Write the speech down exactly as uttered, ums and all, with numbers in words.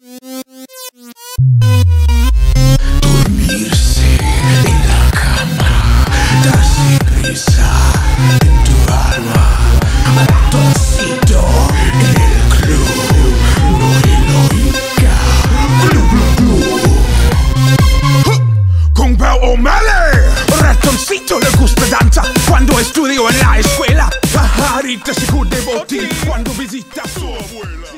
Dormirse en la cama, darse prisa en tu alma, ratoncito en el club, no heroica, club, club, club. Con Pau O'Malley, ratoncito le gusta danza cuando estudio en la escuela. Pajarita se de botín cuando visita a su abuela.